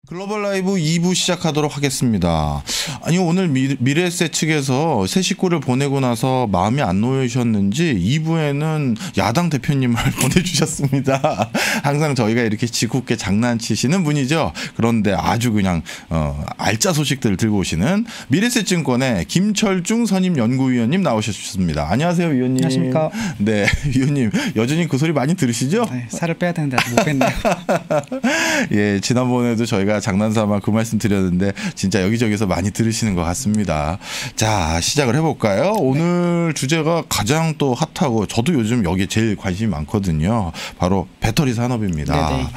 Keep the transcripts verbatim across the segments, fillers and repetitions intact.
글로벌 라이브 이 부 시작하도록 하겠습니다. 아니 오늘 미, 미래에셋 측에서 새 식구를 보내고 나서 마음이 안 놓이셨는지 이 부에는 야당 대표님을 보내주셨습니다. 항상 저희가 이렇게 짓궂게 장난치시는 분이죠. 그런데 아주 그냥 어, 알짜 소식들을 들고 오시는 미래에셋 증권의 김철중 선임 연구위원님 나오셨습니다. 안녕하세요 위원님. 안녕하십니까. 네 위원님 여전히 그 소리 많이 들으시죠? 네, 살을 빼야 되는데 아직 못 뺐네요. 예, 지난번에도 저희가 장난삼아 그 말씀 드렸는데 진짜 여기저기서 많이 들으시는 것 같습니다. 자, 시작을 해볼까요? 오늘 네. 주제가 가장 또 핫하고 저도 요즘 여기에 제일 관심이 많거든요. 바로 배터리 산업입니다. 네네.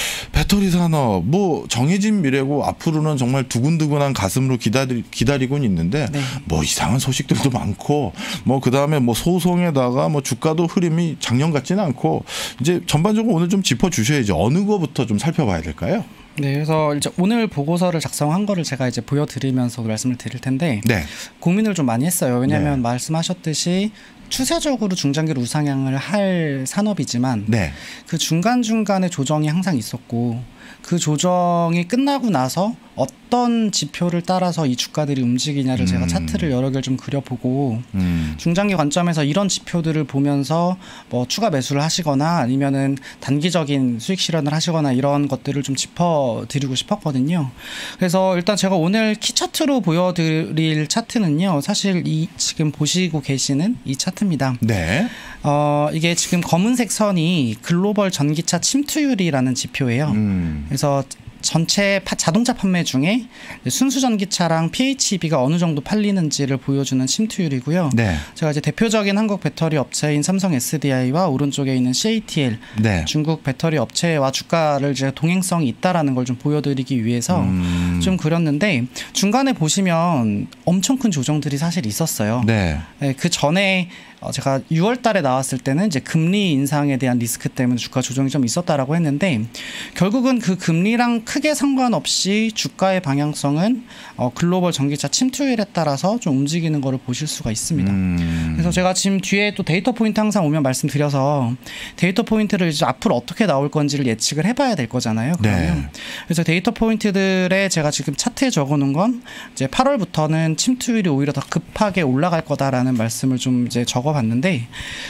배터리 산업 뭐 정해진 미래고 앞으로는 정말 두근두근한 가슴으로 기다리, 기다리고는 있는데 네. 뭐 이상한 소식들도 많고 뭐 그다음에 뭐 소송에다가 뭐 주가도 흐름이 작년 같지는 않고 이제 전반적으로 오늘 좀 짚어주셔야죠. 어느 거부터 좀 살펴봐야 될까요? 네, 그래서 이제 오늘 보고서를 작성한 거를 제가 이제 보여드리면서 말씀을 드릴 텐데 네. 고민을 좀 많이 했어요. 왜냐하면 네. 말씀하셨듯이 추세적으로 중장기로 우상향을 할 산업이지만 네. 그 중간중간에 조정이 항상 있었고 그 조정이 끝나고 나서 어떤 지표를 따라서 이 주가들이 움직이냐를 음. 제가 차트를 여러 개를 좀 그려보고 음. 중장기 관점에서 이런 지표들을 보면서 뭐 추가 매수를 하시거나 아니면은 단기적인 수익 실현을 하시거나 이런 것들을 좀 짚어드리고 싶었거든요. 그래서 일단 제가 오늘 키 차트로 보여드릴 차트는요. 사실 이 지금 보시고 계시는 이 차트입니다. 네. 어, 이게 지금 검은색 선이 글로벌 전기차 침투율이라는 지표예요. 음. 그래서 전체 파, 자동차 판매 중에 순수 전기차랑 피에이치이비가 어느 정도 팔리는지를 보여주는 침투율이고요. 네. 제가 이제 대표적인 한국 배터리 업체인 삼성 에스디아이와 오른쪽에 있는 씨에이티엘 네. 중국 배터리 업체와 주가를 이제 동행성이 있다라는 걸 좀 보여드리기 위해서 음. 좀 그렸는데 중간에 보시면 엄청 큰 조정들이 사실 있었어요. 네. 네, 그 전에 제가 유월 달에 나왔을 때는 이제 금리 인상에 대한 리스크 때문에 주가 조정이 좀 있었다라고 했는데 결국은 그 금리랑 크게 상관없이 주가의 방향성은 어 글로벌 전기차 침투율에 따라서 좀 움직이는 거를 보실 수가 있습니다. 음. 그래서 제가 지금 뒤에 또 데이터 포인트 항상 오면 말씀드려서 데이터 포인트를 이제 앞으로 어떻게 나올 건지를 예측을 해봐야 될 거잖아요. 그러면 네. 그래서 데이터 포인트들에 제가 지금 차트에 적어놓은 건 이제 팔월부터는 침투율이 오히려 더 급하게 올라갈 거다라는 말씀을 좀 이제 적어. 봤는데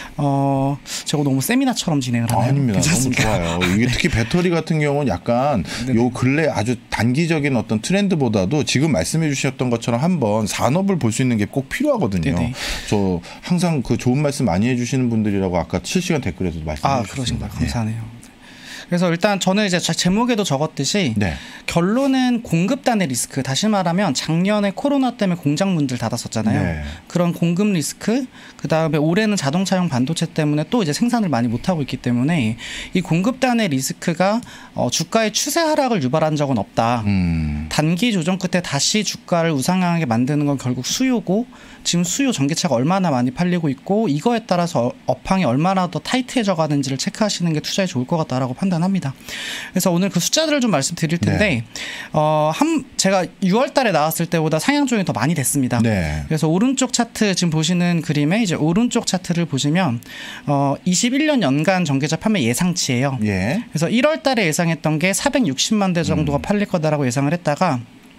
어 제가 너무 세미나처럼 진행을 하나요? 아닙니다. 괜찮습니까? 너무 좋아요. 이게 특히 배터리 같은 경우는 약간 요 근래 아주 단기적인 어떤 트렌드보다도 지금 말씀해 주셨던 것처럼 한번 산업을 볼 수 있는 게 꼭 필요하거든요. 네네. 저 항상 그 좋은 말씀 많이 해주시는 분들이라고 아까 실시간 댓글에서도 말씀해 아, 주셨습니다. 그러신가요? 감사하네요. 그래서 일단 저는 이제 제목에도 적었듯이 네. 결론은 공급단의 리스크, 다시 말하면 작년에 코로나 때문에 공장 문들 닫았었잖아요. 네. 그런 공급 리스크, 그다음에 올해는 자동차용 반도체 때문에 또 이제 생산을 많이 못하고 있기 때문에 이 공급단의 리스크가 어, 주가의 추세 하락을 유발한 적은 없다. 음. 단기 조정 끝에 다시 주가를 우상향하게 만드는 건 결국 수요고 지금 수요 전기차가 얼마나 많이 팔리고 있고 이거에 따라서 업황이 얼마나 더 타이트해져 가는지를 체크하시는 게 투자에 좋을 것 같다라고 판단합니다. 그래서 오늘 그 숫자들을 좀 말씀드릴 텐데 네. 어, 한 제가 유월 달에 나왔을 때보다 상향 조정이 더 많이 됐습니다. 네. 그래서 오른쪽 차트 지금 보시는 그림에 이제 오른쪽 차트를 보시면 어, 이십일 년 연간 전기차 판매 예상치예요. 예. 그래서 일월 달에 예상했던 게 사백육십만 대 정도가 음. 팔릴 거다라고 예상을 했다가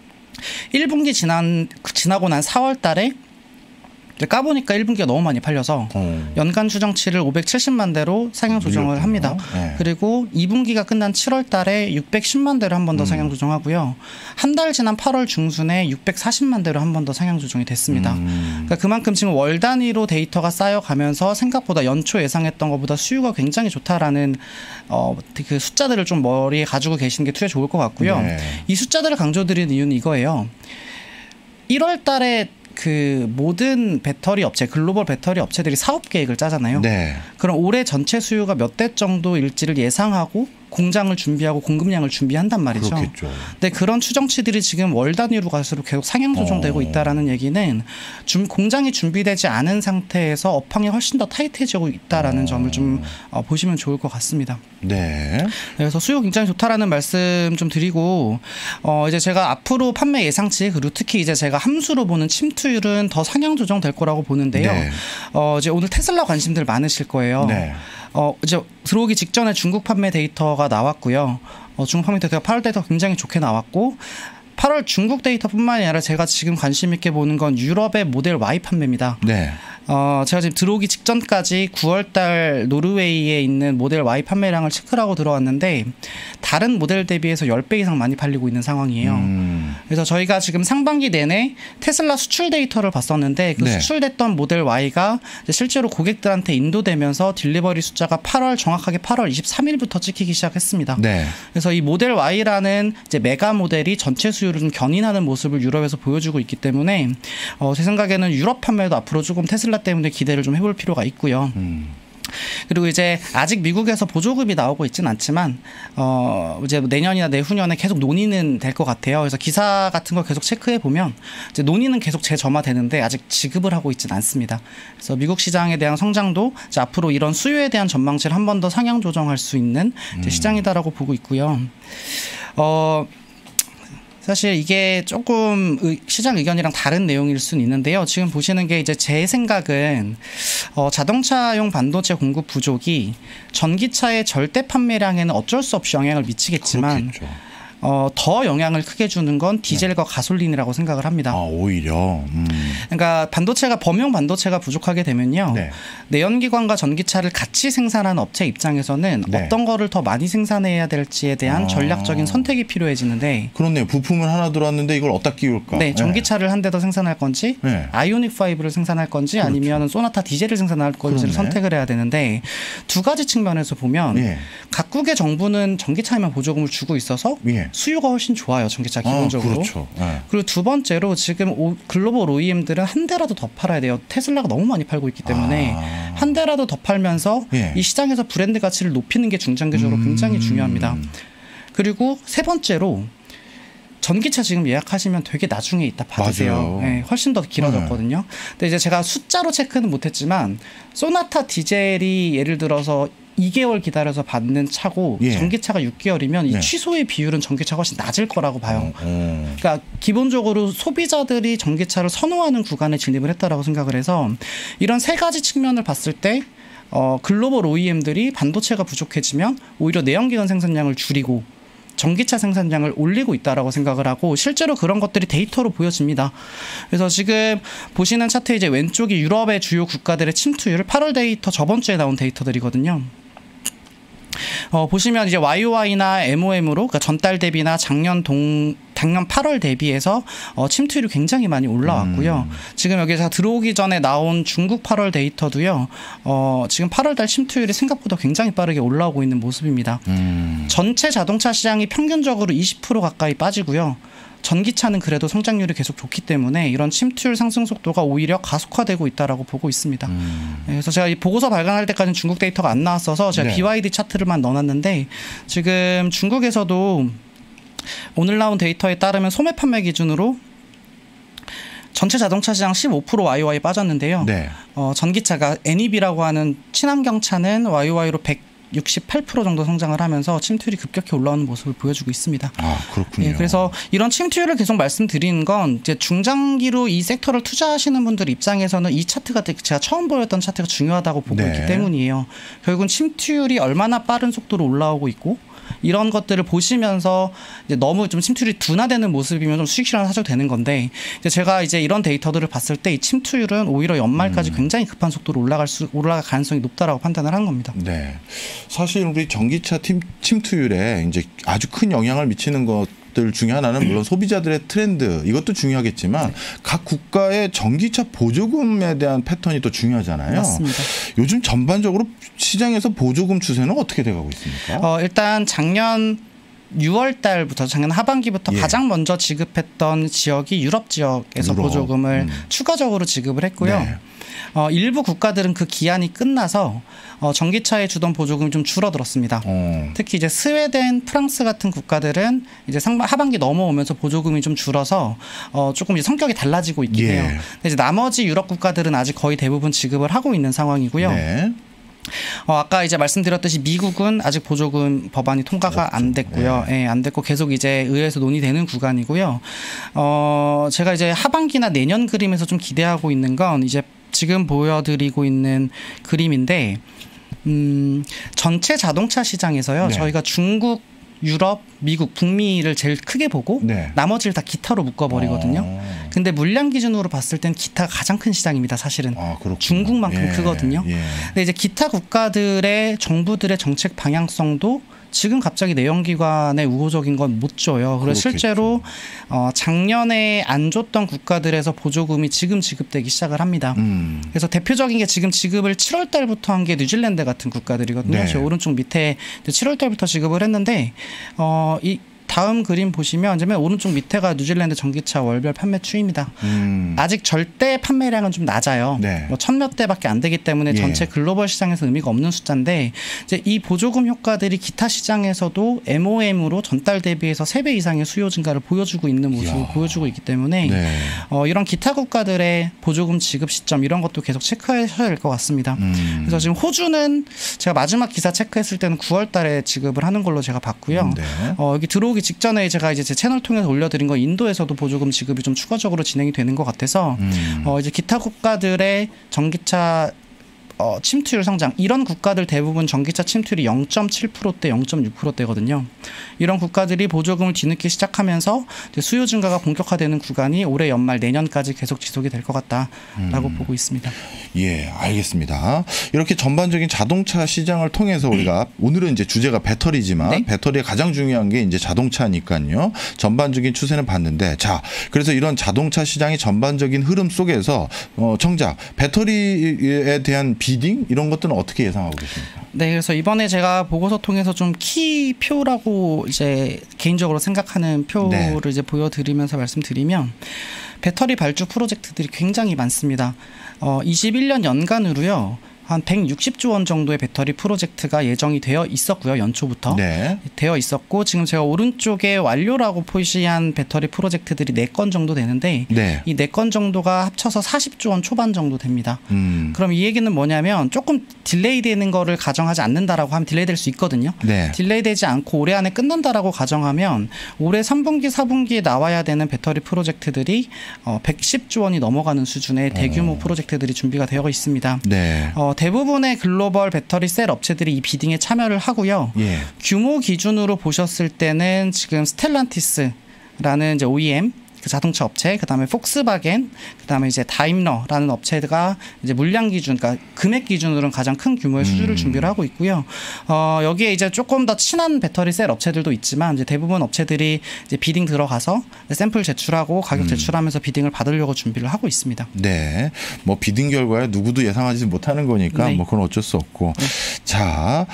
일 분기 지난 지나고 난 사월 달에 까보니까 일 분기가 너무 많이 팔려서 음. 연간 추정치를 오백칠십만 대로 상향 조정을 합니다. 네. 그리고 이 분기가 끝난 칠월 달에 육백십만 대로 한 번 더 음. 상향 조정하고요. 한 달 지난 팔월 중순에 육백사십만 대로 한 번 더 상향 조정이 됐습니다. 음. 그러니까 그만큼 지금 월 단위로 데이터가 쌓여가면서 생각보다 연초 예상했던 것보다 수요가 굉장히 좋다라는 어, 그 숫자들을 좀 머리에 가지고 계시는 게 투자에 좋을 것 같고요. 네. 이 숫자들을 강조드리는 이유는 이거예요. 일월 달에 그 모든 배터리 업체, 글로벌 배터리 업체들이 사업 계획을 짜잖아요. 네. 그럼 올해 전체 수요가 몇 대 정도일지를 예상하고 공장을 준비하고 공급량을 준비한단 말이죠. 그렇겠죠. 근데 그런 추정치들이 지금 월 단위로 갈수록 계속 상향 조정되고 어. 있다라는 얘기는 준, 공장이 준비되지 않은 상태에서 업황이 훨씬 더 타이트해지고 있다라는 어. 점을 좀 어, 보시면 좋을 것 같습니다. 네. 그래서 수요 굉장히 좋다라는 말씀 좀 드리고 어, 이제 제가 앞으로 판매 예상치 그리고 특히 이제 제가 함수로 보는 침투율은 더 상향 조정될 거라고 보는데요. 네. 어, 이제 오늘 테슬라 관심들 많으실 거예요. 네. 어, 이제 들어오기 직전에 중국 판매 데이터가 나왔고요. 어, 중국 판매 데이터가 팔월 데이터가 굉장히 좋게 나왔고 팔월 중국 데이터뿐만이 아니라 제가 지금 관심 있게 보는 건 유럽의 모델 Y 판매입니다. 네. 어, 제가 지금 들어오기 직전까지 구월달 노르웨이에 있는 모델 Y 판매량을 체크를 하고 들어왔는데 다른 모델 대비해서 십 배 이상 많이 팔리고 있는 상황이에요. 음. 그래서 저희가 지금 상반기 내내 테슬라 수출 데이터를 봤었는데 그 네. 수출됐던 모델 Y가 실제로 고객들한테 인도되면서 딜리버리 숫자가 팔월 정확하게 팔월 이십삼일부터 찍히기 시작했습니다. 네. 그래서 이 모델 Y라는 이제 메가 모델이 전체 수요를 좀 견인하는 모습을 유럽에서 보여주고 있기 때문에 어, 제 생각에는 유럽 판매도 앞으로 조금 테슬라 때문에 기대를 좀 해볼 필요가 있고요. 음. 그리고 이제 아직 미국에서 보조금이 나오고 있지는 않지만 어 이제 내년이나 내후년에 계속 논의는 될 것 같아요. 그래서 기사 같은 걸 계속 체크해 보면 이제 논의는 계속 재점화되는데 아직 지급을 하고 있지는 않습니다. 그래서 미국 시장에 대한 성장도 이제 앞으로 이런 수요에 대한 전망치를 한 번 더 상향 조정할 수 있는 이제 시장이다라고 보고 있고요. 어. 사실 이게 조금 시장 의견이랑 다른 내용일 수는 있는데요. 지금 보시는 게 이제 제 생각은 어 자동차용 반도체 공급 부족이 전기차의 절대 판매량에는 어쩔 수 없이 영향을 미치겠지만 그렇겠죠. 어, 더 영향을 크게 주는 건 디젤과 네. 가솔린이라고 생각을 합니다. 아, 오히려. 음. 그러니까 반도체가 범용 반도체가 부족하게 되면요. 네. 내연기관과 전기차를 같이 생산하는 업체 입장에서는 네. 어떤 거를 더 많이 생산해야 될지에 대한 아. 전략적인 선택이 필요해지는데. 그렇네요. 부품을 하나 들어왔는데 이걸 어디다 끼울까? 네, 전기차를 한 대 더 생산할 건지, 네. 아이오닉 파이브를 생산할 건지, 그렇죠. 아니면 소나타 디젤을 생산할 건지를 그렇네. 선택을 해야 되는데 두 가지 측면에서 보면 예. 각국의 정부는 전기차에만 보조금을 주고 있어서. 예. 수요가 훨씬 좋아요. 전기차 기본적으로. 아, 그렇죠. 네. 그리고 두 번째로 지금 오, 글로벌 오이엠들은 한 대라도 더 팔아야 돼요. 테슬라가 너무 많이 팔고 있기 때문에 아. 한 대라도 더 팔면서 예. 이 시장에서 브랜드 가치를 높이는 게 중장기적으로 음. 굉장히 중요합니다. 그리고 세 번째로 전기차 지금 예약하시면 되게 나중에 있다 받으세요. 네, 훨씬 더 길어졌거든요. 네. 근데 이제 제가 숫자로 체크는 못했지만 소나타 디젤이 예를 들어서 이 개월 기다려서 받는 차고 예. 전기차가 육 개월이면 이 네. 취소의 비율은 전기차가 훨씬 낮을 거라고 봐요. 어, 어. 그러니까 기본적으로 소비자들이 전기차를 선호하는 구간에 진입을 했다라고 생각을 해서 이런 세 가지 측면을 봤을 때 어, 글로벌 오이엠들이 반도체가 부족해지면 오히려 내연기관 생산량을 줄이고 전기차 생산량을 올리고 있다라고 생각을 하고 실제로 그런 것들이 데이터로 보여집니다. 그래서 지금 보시는 차트 이제 왼쪽이 유럽의 주요 국가들의 침투율 팔월 데이터 저번 주에 나온 데이터들이거든요. 어, 보시면 이제 와이오아이나 엠오엠으로 그러니까 전달 대비나 작년 동 작년 팔월 대비해서 어, 침투율이 굉장히 많이 올라왔고요. 음. 지금 여기서 들어오기 전에 나온 중국 팔월 데이터도요. 어, 지금 팔월달 침투율이 생각보다 굉장히 빠르게 올라오고 있는 모습입니다. 음. 전체 자동차 시장이 평균적으로 이십 퍼센트 가까이 빠지고요. 전기차는 그래도 성장률이 계속 좋기 때문에 이런 침투율 상승 속도가 오히려 가속화되고 있다라고 보고 있습니다. 음. 그래서 제가 이 보고서 발간할 때까지는 중국 데이터가 안 나왔어서 제가 네. 비와이디 차트를만 넣어놨는데 지금 중국에서도 오늘 나온 데이터에 따르면 소매 판매 기준으로 전체 자동차 시장 십오 퍼센트 와이오아이 빠졌는데요. 네. 어, 전기차가 엔이비라고 하는 친환경차는 와이오아이로 백육십팔 퍼센트 정도 성장을 하면서 침투율이 급격히 올라오는 모습을 보여주고 있습니다. 아, 그렇군요. 네, 그래서 이런 침투율을 계속 말씀드리는 건 이제 중장기로 이 섹터를 투자하시는 분들 입장에서는 이 차트가 제가 처음 보였던 차트가 중요하다고 보고 네. 있기 때문이에요. 결국은 침투율이 얼마나 빠른 속도로 올라오고 있고 이런 것들을 보시면서 이제 너무 좀 침투율이 둔화되는 모습이면 좀 수익 실현 하셔도 되는 건데 이제 제가 이제 이런 데이터들을 봤을 때 이 침투율은 오히려 연말까지 음. 굉장히 급한 속도로 올라갈 수 올라갈 가능성이 높다라고 판단을 한 겁니다. 네, 사실 우리 전기차 팀, 침투율에 이제 아주 큰 영향을 미치는 것. 들 중에 하나는 물론 소비자들의 트렌드 이것도 중요하겠지만 네. 각 국가의 전기차 보조금에 대한 패턴이 또 중요하잖아요. 맞습니다. 요즘 전반적으로 시장에서 보조금 추세는 어떻게 돼가고 있습니까? 어, 일단 작년 유월 달부터 작년 하반기부터 예. 가장 먼저 지급했던 지역이 유럽 지역에서 유럽. 보조금을 음. 추가적으로 지급을 했고요. 네. 어, 일부 국가들은 그 기한이 끝나서 어, 전기차에 주던 보조금이 좀 줄어들었습니다. 어. 특히 이제 스웨덴, 프랑스 같은 국가들은 이제 상반, 하반기 넘어오면서 보조금이 좀 줄어서 어, 조금 이제 성격이 달라지고 있긴 예. 해요. 근데 이제 나머지 유럽 국가들은 아직 거의 대부분 지급을 하고 있는 상황이고요. 네. 어, 아까 이제 말씀드렸듯이 미국은 아직 보조금 법안이 통과가 그렇죠. 안 됐고요. 네. 예, 안 됐고 계속 이제 의회에서 논의되는 구간이고요. 어, 제가 이제 하반기나 내년 그림에서 좀 기대하고 있는 건 이제 지금 보여드리고 있는 그림인데 음, 전체 자동차 시장에서요. 네. 저희가 중국, 유럽, 미국, 북미를 제일 크게 보고 네. 나머지를 다 기타로 묶어버리거든요. 아. 근데 물량 기준으로 봤을 땐 기타가 가장 큰 시장입니다. 사실은. 아, 중국만큼 예. 크거든요. 예. 근데 이제 기타 국가들의 정부들의 정책 방향성도 지금 갑자기 내연기관의 우호적인 건 못 줘요. 그래서 그렇겠죠. 실제로 어, 작년에 안 줬던 국가들에서 보조금이 지금 지급되기 시작을 합니다. 음. 그래서 대표적인 게 지금 지급을 칠월 달부터 한 게 뉴질랜드 같은 국가들이거든요. 네. 저 오른쪽 밑에 칠월 달부터 지급을 했는데 어, 이 다음 그림 보시면 맨 오른쪽 밑에가 뉴질랜드 전기차 월별 판매 추이입니다. 음. 아직 절대 판매량은 좀 낮아요. 네. 뭐 천 몇 대밖에 안 되기 때문에 예. 전체 글로벌 시장에서 의미가 없는 숫자인데 이제 이 보조금 효과들이 기타 시장에서도 엠오엠으로 전달 대비해서 세 배 이상의 수요 증가를 보여주고 있는 모습을 이야. 보여주고 있기 때문에 네. 어, 이런 기타 국가들의 보조금 지급 시점 이런 것도 계속 체크하셔야 될 것 같습니다. 음. 그래서 지금 호주는 제가 마지막 기사 체크했을 때는 구월 달에 지급을 하는 걸로 제가 봤고요. 네. 어, 여기 들어오기 직전에 제가 이제 제 채널 통해서 올려드린 거 인도에서도 보조금 지급이 좀 추가적으로 진행이 되는 것 같아서 음. 어 이제 기타 국가들의 전기차 어, 침투율 성장 이런 국가들 대부분 전기차 침투율이 영 점 칠 퍼센트대 영 점 육 퍼센트대거든요. 이런 국가들이 보조금을 뒤늦게 시작하면서 수요 증가가 본격화되는 구간이 올해 연말 내년까지 계속 지속이 될 것 같다라고 음. 보고 있습니다. 예, 알겠습니다. 이렇게 전반적인 자동차 시장을 통해서 우리가 오늘은 이제 주제가 배터리지만 네? 배터리의 가장 중요한 게 이제 자동차니까요. 전반적인 추세는 봤는데 자, 그래서 이런 자동차 시장의 전반적인 흐름 속에서 어, 정작 배터리에 대한 비딩 이런 것들은 어떻게 예상하고 계십니까? 네, 그래서 이번에 제가 보고서 통해서 좀 키표라고 이제 개인적으로 생각하는 표를 네. 이제 보여드리면서 말씀드리면 배터리 발주 프로젝트들이 굉장히 많습니다. 어, 이십일 년 연간으로요. 한 백육십조 원 정도의 배터리 프로젝트가 예정이 되어 있었고요. 연초부터 네. 되어 있었고 지금 제가 오른쪽에 완료라고 표시한 배터리 프로젝트들이 네 건 정도 되는데 네. 이 네 건 정도가 합쳐서 사십조 원 초반 정도 됩니다. 음. 그럼 이 얘기는 뭐냐면 조금 딜레이 되는 거를 가정하지 않는다라고 하면 딜레이 될 수 있거든요. 네. 딜레이 되지 않고 올해 안에 끝난다라고 가정하면 올해 삼 분기, 사 분기에 나와야 되는 배터리 프로젝트들이 어, 백십조 원이 넘어가는 수준의 대규모 어. 프로젝트들이 준비가 되어 있습니다. 네. 어, 대부분의 글로벌 배터리 셀 업체들이 이 비딩에 참여를 하고요. 예. 규모 기준으로 보셨을 때는 지금 스텔란티스라는 이제 오이엠 그 자동차 업체, 그다음에 폭스바겐, 그다음에 이제 다임러라는 업체가 이제 물량 기준, 그러니까 금액 기준으로는 가장 큰 규모의 수주를 음. 준비를 하고 있고요. 어, 여기에 이제 조금 더 친한 배터리 셀 업체들도 있지만 이제 대부분 업체들이 이제 비딩 들어가서 샘플 제출하고 가격 제출하면서 음. 비딩을 받으려고 준비를 하고 있습니다. 네, 뭐 비딩 결과에 누구도 예상하지 못하는 거니까 네. 뭐 그건 어쩔 수 없고. 네. 자.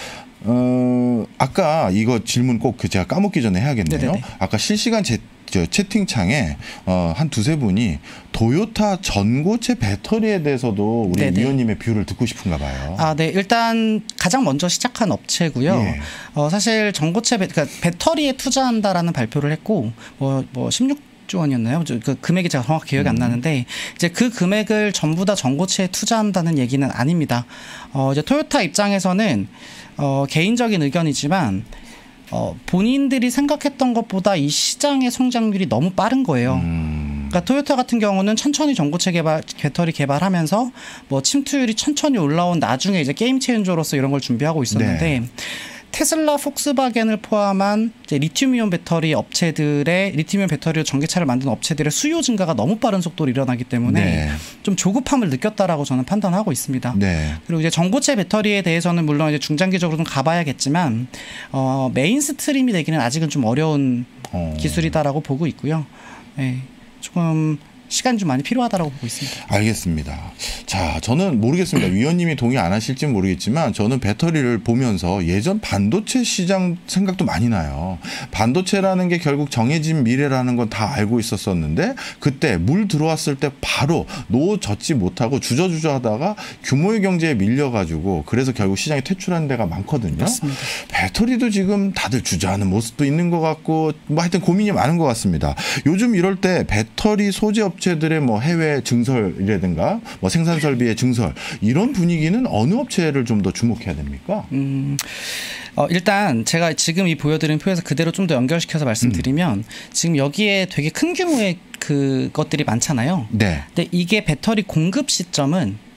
어, 아까 이거 질문 꼭 제가 까먹기 전에 해야겠네요. 네네네. 아까 실시간 제, 저 채팅창에 어, 한 두세 분이 도요타 전고체 배터리에 대해서도 우리 네네. 위원님의 뷰를 듣고 싶은가 봐요. 아, 네. 일단 가장 먼저 시작한 업체고요. 예. 어, 사실 전고체 배, 그러니까 배터리에 투자한다라는 발표를 했고 뭐, 뭐 십육 조 원이었나요? 그 금액이 제가 정확히 기억이 음. 안 나는데 이제 그 금액을 전부 다 전고체에 투자한다는 얘기는 아닙니다. 어, 이제 토요타 입장에서는 어, 개인적인 의견이지만 어, 본인들이 생각했던 것보다 이 시장의 성장률이 너무 빠른 거예요. 음. 그러니까 토요타 같은 경우는 천천히 전고체 개발, 배터리 개발하면서 뭐 침투율이 천천히 올라온 나중에 이제 게임 체인저로서 이런 걸 준비하고 있었는데 네. 테슬라, 폭스바겐을 포함한 이제 리튬이온 배터리 업체들의 리튬이온 배터리로 전기차를 만드는 업체들의 수요 증가가 너무 빠른 속도로 일어나기 때문에 네. 좀 조급함을 느꼈다라고 저는 판단하고 있습니다. 네. 그리고 이제 전고체 배터리에 대해서는 물론 이제 중장기적으로 좀 가봐야겠지만 어, 메인스트림이 되기는 아직은 좀 어려운 어. 기술이다라고 보고 있고요. 네. 조금 시간이 좀 많이 필요하다고 보고 있습니다. 알겠습니다. 자, 저는 모르겠습니다. 위원님이 동의 안 하실지는 모르겠지만 저는 배터리를 보면서 예전 반도체 시장 생각도 많이 나요. 반도체라는 게 결국 정해진 미래라는 건 다 알고 있었었는데 그때 물 들어왔을 때 바로 놓아젖지 못하고 주저주저 하다가 규모의 경제에 밀려가지고 그래서 결국 시장에 퇴출하는 데가 많거든요. 맞습니다. 배터리도 지금 다들 주저하는 모습도 있는 것 같고 뭐 하여튼 고민이 많은 것 같습니다. 요즘 이럴 때 배터리 소재 업체들의 뭐 해외 증설이라든가 뭐 생산 설비의 증설 이런 분위기는 어느 업체를 좀 더 주목해야 됩니까? 음, 어, 일단 제가 지금 이 보여드린 표에서 그대로 좀 더 연결시켜서 말씀드리면 음. 지금 여기에 되게 큰 규모의 그 것들이 많잖아요. 네. 근데 이게 배터리 공급 시점은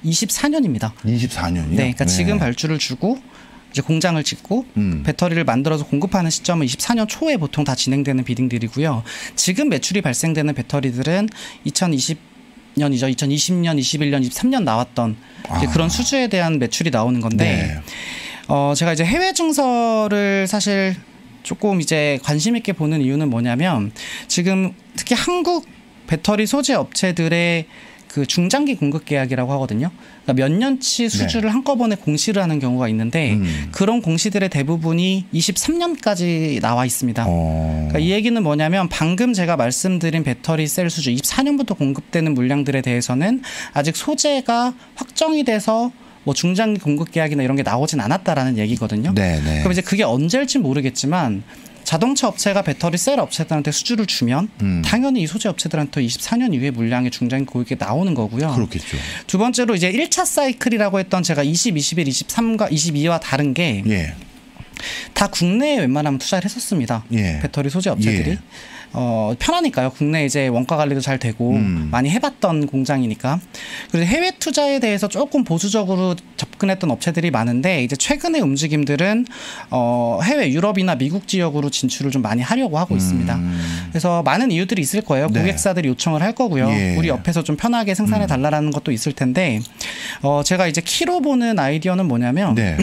이십사 년입니다. 이십사 년이요? 네, 그러니까 네. 지금 발주를 주고 이제 공장을 짓고 음. 배터리를 만들어서 공급하는 시점은 이십사 년 초에 보통 다 진행되는 비딩들이고요. 지금 매출이 발생되는 배터리들은 이천이십 년이죠. 이천이십 년, 이십일 년, 이십삼 년 나왔던 아. 그런 수주에 대한 매출이 나오는 건데 네. 어, 제가 이제 해외 증설을 사실 조금 이제 관심 있게 보는 이유는 뭐냐면 지금 특히 한국 배터리 소재 업체들의 그 중장기 공급 계약이라고 하거든요. 그러니까 몇 년치 수주를 네. 한꺼번에 공시를 하는 경우가 있는데 음. 그런 공시들의 대부분이 이십삼 년까지 나와 있습니다. 어. 그러니까 이 얘기는 뭐냐면 방금 제가 말씀드린 배터리 셀 수주 이십사 년부터 공급되는 물량들에 대해서는 아직 소재가 확정이 돼서 뭐 중장기 공급 계약이나 이런 게 나오진 않았다라는 얘기거든요. 네네. 그럼 이제 그게 언제일지 모르겠지만 자동차 업체가 배터리 셀 업체들한테 수주를 주면 음. 당연히 이 소재 업체들한테 이십사 년 이후에 물량의 중장기 고객이 나오는 거고요. 그렇겠죠. 두 번째로 이제 일 차 사이클이라고 했던 제가 이십, 이십일, 이십삼과 이십이와 다른 게 예. 다 국내에 웬만하면 투자를 했었습니다. 예. 배터리 소재 업체들이. 예. 어, 편하니까요. 국내 이제 원가 관리도 잘 되고 음. 많이 해봤던 공장이니까. 그리고 해외 투자에 대해서 조금 보수적으로 접근했던 업체들이 많은데 이제 최근의 움직임들은 어, 해외 유럽이나 미국 지역으로 진출을 좀 많이 하려고 하고 음. 있습니다. 그래서 많은 이유들이 있을 거예요. 네. 고객사들이 요청을 할 거고요. 예. 우리 옆에서 좀 편하게 생산해 달라라는 것도 있을 텐데 어, 제가 이제 키로 보는 아이디어는 뭐냐면 네.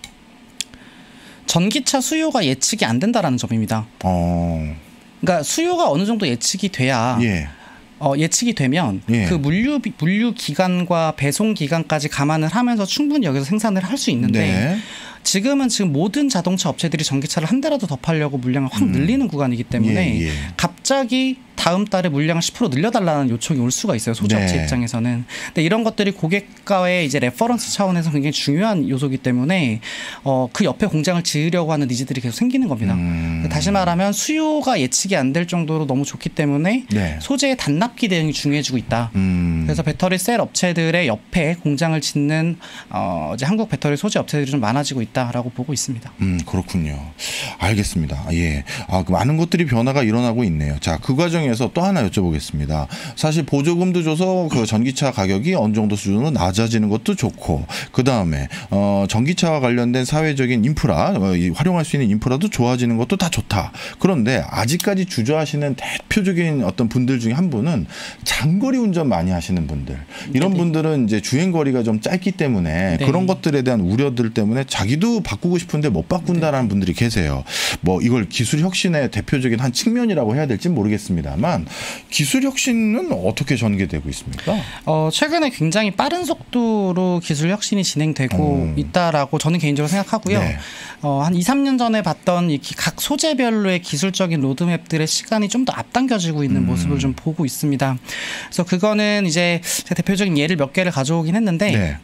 전기차 수요가 예측이 안 된다라는 점입니다. 어. 그러니까 수요가 어느 정도 예측이 돼야 예. 어, 예측이 되면 예. 그 물류 물류 기간과 배송 기간까지 감안을 하면서 충분히 여기서 생산을 할 수 있는데 네. 지금은 지금 모든 자동차 업체들이 전기차를 한 대라도 더 팔려고 물량을 확 음. 늘리는 구간이기 때문에 예, 예. 갑자기 다음 달에 물량을 십 퍼센트 늘려달라는 요청이 올 수가 있어요. 소재업체 네. 입장에서는. 근데 이런 것들이 고객과의 이제 레퍼런스 차원에서 굉장히 중요한 요소이기 때문에 어, 그 옆에 공장을 지으려고 하는 니즈들이 계속 생기는 겁니다. 음. 다시 말하면 수요가 예측이 안 될 정도로 너무 좋기 때문에 네. 소재의 단납기 대응이 중요해지고 있다. 음. 그래서 배터리 셀 업체들의 옆에 공장을 짓는 어, 이제 한국 배터리 소재 업체들이 좀 많아지고 있다라고 보고 있습니다. 음, 그렇군요. 알겠습니다. 예, 아, 많은 것들이 변화가 일어나고 있네요. 자, 그 과정에서 또 하나 여쭤보겠습니다. 사실 보조금도 줘서 그 전기차 가격이 어느 정도 수준으로 낮아지는 것도 좋고, 그 다음에 어, 전기차와 관련된 사회적인 인프라, 어, 활용할 수 있는 인프라도 좋아지는 것도 다 좋다. 그런데 아직까지 주저하시는 대표적인 어떤 분들 중에 한 분은 장거리 운전 많이 하시는 분들, 이런 네. 분들은 이제 주행 거리가 좀 짧기 때문에 네. 그런 것들에 대한 우려들 때문에 자기도 바꾸고 싶은데 못 바꾼다라는 네. 분들이 계세요. 뭐 이걸 기술 혁신의 대표적인 한 측면이라고 해야 될지 모르겠습니다만, 기술 혁신은 어떻게 전개되고 있습니까? 어, 최근에 굉장히 빠른 속도로 기술 혁신이 진행되고 음. 있다라고 저는 개인적으로 생각하고요. 네. 어, 한 이, 삼 년 전에 봤던 이 각 소재별로의 기술적인 로드맵들의 시간이 좀 더 앞당겨지고 있는 음. 모습을 좀 보고 있습니다. 그래서 그거는 이제 제가 대표적인 예를 몇 개를 가져오긴 했는데 네.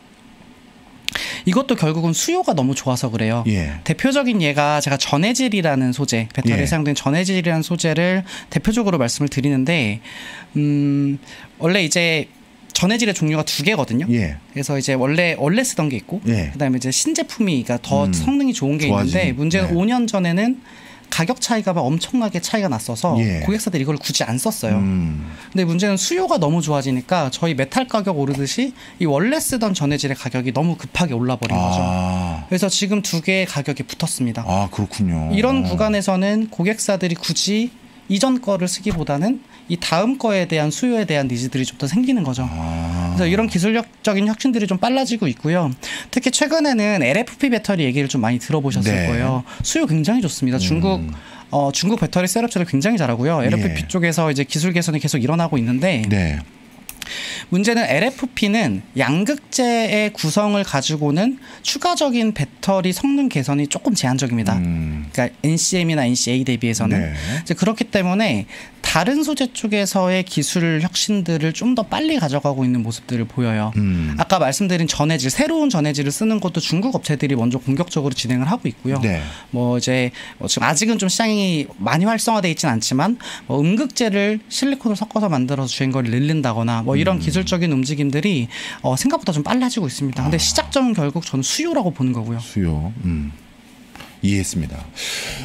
이것도 결국은 수요가 너무 좋아서 그래요. 예. 대표적인 예가 제가 전해질이라는 소재, 배터리에 예. 사용된 전해질이라는 소재를 대표적으로 말씀을 드리는데, 음, 원래 이제 전해질의 종류가 두 개거든요. 예. 그래서 이제 원래 원래 쓰던 게 있고, 예. 그다음에 이제 신제품이 그러니까 더 음, 성능이 좋은 게 좋아지는. 있는데 문제는 예. 오 년 전에는 가격 차이가 막 엄청나게 차이가 났어서 예. 고객사들이 이걸 굳이 안 썼어요. 음. 근데 문제는 수요가 너무 좋아지니까 저희 메탈 가격 오르듯이 이 원래 쓰던 전해질의 가격이 너무 급하게 올라버린 거죠. 아. 그래서 지금 두 개의 가격이 붙었습니다. 아, 그렇군요. 이런 구간에서는 고객사들이 굳이 이전 거를 쓰기보다는 이 다음 거에 대한 수요에 대한 니즈들이 좀 더 생기는 거죠. 아. 그래서 이런 기술적인 혁신들이 좀 빨라지고 있고요. 특히 최근에는 엘에프피 배터리 얘기를 좀 많이 들어보셨을 네. 거예요. 수요 굉장히 좋습니다. 중국 음. 어, 중국 배터리 셋업체를 굉장히 잘하고요. 엘에프피 예. 쪽에서 이제 기술 개선이 계속 일어나고 있는데 네. 문제는 엘에프피는 양극재의 구성을 가지고는 추가적인 배터리 성능 개선이 조금 제한적입니다. 음. 그러니까 엔씨엠이나 엔씨에이 대비해서는 네. 이제 그렇기 때문에 다른 소재 쪽에서의 기술 혁신들을 좀 더 빨리 가져가고 있는 모습들을 보여요. 음. 아까 말씀드린 전해질, 새로운 전해질을 쓰는 것도 중국 업체들이 먼저 공격적으로 진행을 하고 있고요. 네. 뭐 이제 뭐 지금 아직은 좀 시장이 많이 활성화되어 있지는 않지만 뭐 음극재를 실리콘을 섞어서 만들어서 주행거리를 늘린다거나 뭐 이런 음. 기술적인 움직임들이 어, 생각보다 좀 빨라지고 있습니다. 근데 아. 시작점은 결국 저는 수요라고 보는 거고요. 수요. 음. 이해했습니다.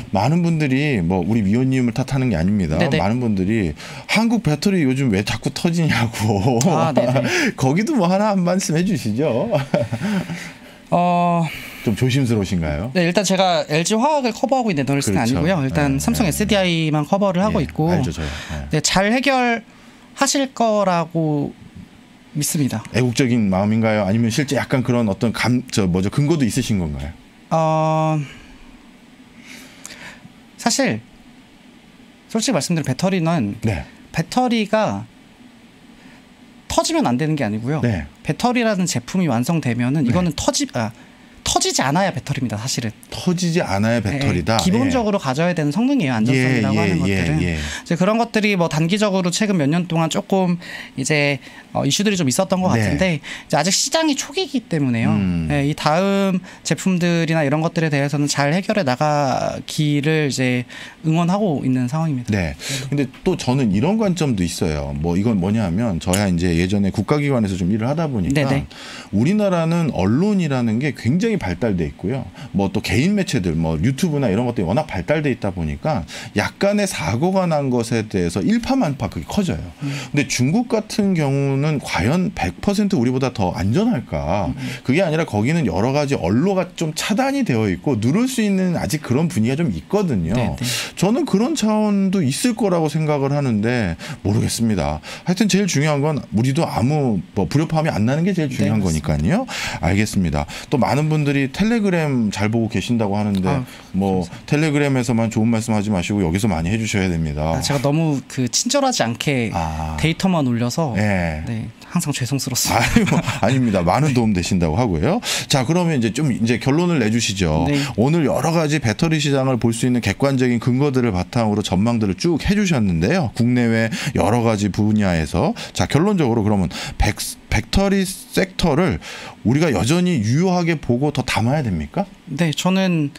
많은 분들이 뭐 우리 위원님을 탓하는 게 아닙니다. 네네. 많은 분들이 한국 배터리 요즘 왜 자꾸 터지냐고. 아, 거기도 뭐 하나 한 말씀 해주시죠. 어. 좀 조심스러우신가요? 네, 일단 제가 엘지 화학을 커버하고 있는 애널리스트는 그렇죠. 아니고요. 일단 네, 삼성 네, 에스디아이만 네. 커버를 하고 네, 있고 알죠, 저요. 네. 네, 잘 해결하실 거라고 믿습니다. 애국적인 마음인가요? 아니면 실제 약간 그런 어떤 감, 저 뭐죠 근거도 있으신 건가요? 어, 사실 솔직히 말씀드리면 배터리는 네. 배터리가 터지면 안 되는 게 아니고요. 네. 배터리라는 제품이 완성되면은 네. 이거는 터지 아 터지지 않아야 배터리입니다. 사실은 터지지 않아야 배터리다. 네, 기본적으로 예. 가져야 되는 성능이에요. 안전성이라고 예, 예, 하는 것들은 예, 예. 이제 그런 것들이 뭐 단기적으로 최근 몇 년 동안 조금 이제 어, 이슈들이 좀 있었던 것 네. 같은데 이제 아직 시장이 초기이기 때문에요. 음. 네, 이 다음 제품들이나 이런 것들에 대해서는 잘 해결해 나가기를 이제 응원하고 있는 상황입니다. 네. 근데 또 저는 이런 관점도 있어요. 뭐 이건 뭐냐하면 저야 이제 예전에 국가기관에서 좀 일을 하다 보니까 네네. 우리나라는 언론이라는 게 굉장히 발달돼 있고요. 뭐 또 개인 매체들, 뭐 유튜브나 이런 것들이 워낙 발달돼 있다 보니까 약간의 사고가 난 것에 대해서 일파만파 그게 커져요. 음. 근데 중국 같은 경우는 과연 백 퍼센트 우리보다 더 안전할까? 음. 그게 아니라 거기는 여러 가지 언로가 좀 차단이 되어 있고 누를 수 있는 아직 그런 분위기가 좀 있거든요. 네네. 저는 그런 차원도 있을 거라고 생각을 하는데 모르겠습니다. 하여튼 제일 중요한 건 우리도 아무 뭐 불협화음이 안 나는 게 제일 중요한 네, 거니까요. 알겠습니다. 또 많은 분들이 텔레그램 잘 보고 계신다고 하는데 아, 뭐 감사합니다. 텔레그램에서만 좋은 말씀하지 마시고 여기서 많이 해주셔야 됩니다. 아, 제가 너무 그 친절하지 않게 아. 데이터만 올려서 네. 네, 항상 죄송스럽습니다. 아유, 아닙니다. 많은 도움 되신다고 하고요. 자, 그러면 이제 좀 이제 결론을 내주시죠. 네. 오늘 여러 가지 배터리 시장을 볼 수 있는 객관적인 근거들을 바탕으로 전망들을 쭉 해주셨는데요. 국내외 여러 가지 분야에서 자 결론적으로 그러면 백, 배터리 섹터를 우리가 여전히 유효하게 보고 더 담아야 됩니까? 네, 저는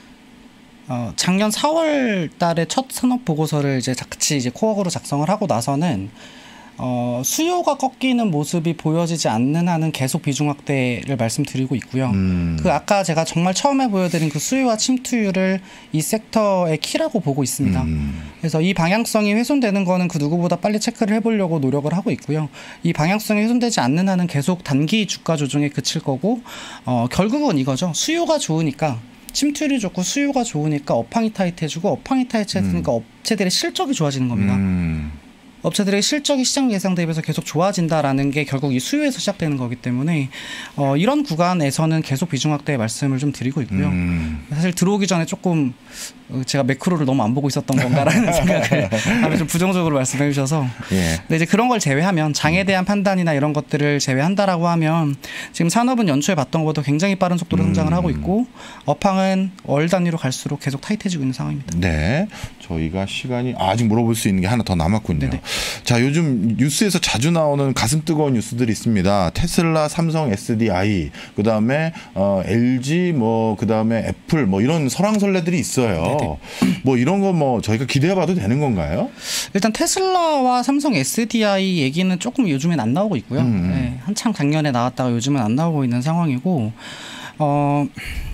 어, 작년 사월 달에 첫 산업 보고서를 이제 같이 이제 코어로 작성을 하고 나서는 어, 수요가 꺾이는 모습이 보여지지 않는 한은 계속 비중 확대를 말씀드리고 있고요. 음. 그 아까 제가 정말 처음에 보여드린 그 수요와 침투율을 이 섹터의 키라고 보고 있습니다. 음. 그래서 이 방향성이 훼손되는 거는 그 누구보다 빨리 체크를 해보려고 노력을 하고 있고요. 이 방향성이 훼손되지 않는 한은 계속 단기 주가 조정에 그칠 거고 어, 결국은 이거죠. 수요가 좋으니까 침투율이 좋고 수요가 좋으니까 업황이 타이트해지고 업황이 타이트해지니까 음. 업체들의 실적이 좋아지는 겁니다. 음. 업체들의 실적이 시장 예상 대비해서 계속 좋아진다라는 게 결국 이 수요에서 시작되는 거기 때문에 어, 이런 구간에서는 계속 비중 확대의 말씀을 좀 드리고 있고요. 음. 사실 들어오기 전에 조금 제가 매크로를 너무 안 보고 있었던 건가라는 생각을 아주 좀 부정적으로 말씀해 주셔서 예. 근데 이제 그런 걸 제외하면 장에 대한 판단이나 이런 것들을 제외한다라고 하면 지금 산업은 연초에 봤던 것보다 굉장히 빠른 속도로 음. 성장을 하고 있고 업황은 월 단위로 갈수록 계속 타이트해지고 있는 상황입니다. 네, 저희가 시간이 아직 물어볼 수 있는 게 하나 더 남았군요. 네네. 자, 요즘 뉴스에서 자주 나오는 가슴 뜨거운 뉴스들이 있습니다. 테슬라, 삼성, 에스디아이, 그 다음에 어, 엘지, 뭐 그 다음에 애플, 뭐 이런 설왕설래들이 있어요. 네네. 뭐 이런 거 뭐 저희가 기대해봐도 되는 건가요? 일단 테슬라와 삼성 에스디아이 얘기는 조금 요즘엔 안 나오고 있고요. 음. 네, 한참 작년에 나왔다가 요즘은 안 나오고 있는 상황이고 어.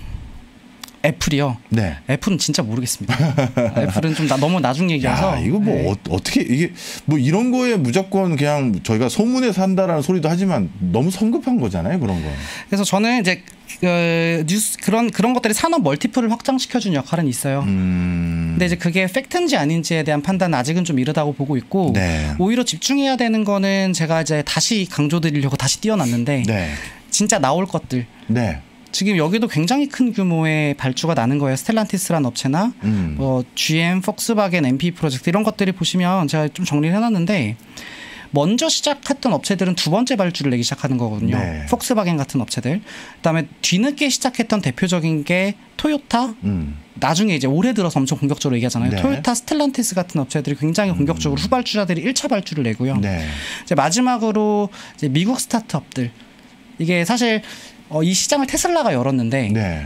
애플이요. 네. 애플은 진짜 모르겠습니다. 애플은 좀 나, 너무 나중 얘기라서. 야, 이거 뭐 네. 어, 어떻게 이게 뭐 이런 거에 무조건 그냥 저희가 소문에서 한다라는 소리도 하지만 너무 성급한 거잖아요, 그런 거. 그래서 저는 이제 그 뉴스 그런 그런 것들이 산업 멀티플을 확장시켜준 역할은 있어요. 음. 근데 이제 그게 팩트인지 아닌지에 대한 판단은 아직은 좀 이르다고 보고 있고 네. 오히려 집중해야 되는 거는 제가 이제 다시 강조드리려고 다시 띄워놨는데 네. 진짜 나올 것들. 네. 지금 여기도 굉장히 큰 규모의 발주가 나는 거예요. 스텔란티스라는 업체나 음. 뭐 지엠, 폭스바겐, 엠피 프로젝트 이런 것들이 보시면 제가 좀 정리를 해놨는데 먼저 시작했던 업체들은 두 번째 발주를 내기 시작하는 거거든요. 네. 폭스바겐 같은 업체들. 그다음에 뒤늦게 시작했던 대표적인 게 토요타. 음. 나중에 이제 올해 들어서 엄청 공격적으로 얘기하잖아요. 네. 토요타, 스텔란티스 같은 업체들이 굉장히 공격적으로 음. 후발주자들이 일 차 발주를 내고요. 네. 이제 마지막으로 이제 미국 스타트업들. 이게 사실 어, 이 시장을 테슬라가 열었는데 네.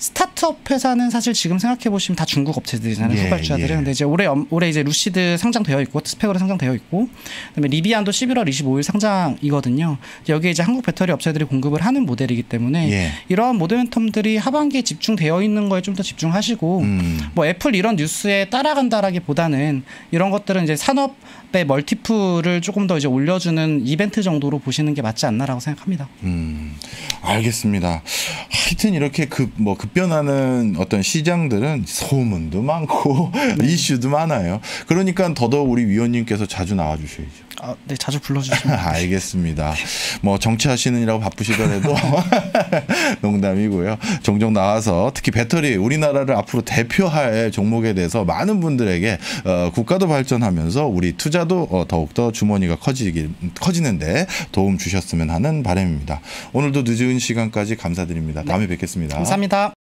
스타트업 회사는 사실 지금 생각해 보시면 다 중국 업체들이잖아요. 예, 후발주자들은. 예. 근데 이제 올해 올해 이제 루시드 상장되어 있고 스펙으로 상장되어 있고, 그다음에 리비안도 십일월 이십오일 상장이거든요. 여기에 이제 한국 배터리 업체들이 공급을 하는 모델이기 때문에 예. 이러한 모멘텀들이 하반기에 집중되어 있는 거에 좀 더 집중하시고, 음. 뭐 애플 이런 뉴스에 따라간다라기보다는 이런 것들은 이제 산업의 멀티플을 조금 더 이제 올려주는 이벤트 정도로 보시는 게 맞지 않나라고 생각합니다. 음, 알겠습니다. 하여튼 이렇게 급, 뭐 급변하는 어떤 시장들은 소문도 많고 네. 이슈도 많아요. 그러니까 더더욱 우리 위원님께서 자주 나와주셔야죠. 아, 네, 자주 불러주시면. 알겠습니다. 뭐 정치하시느라고 바쁘시더라도 농담이고요. 종종 나와서 특히 배터리 우리나라를 앞으로 대표할 종목에 대해서 많은 분들에게 어, 국가도 발전하면서 우리 투자도 어, 더욱더 주머니가 커지기, 커지는데 도움 주셨으면 하는 바람입니다. 오늘도 늦은 시간까지 감사드립니다. 다음에 네. 뵙겠습니다. 감사합니다.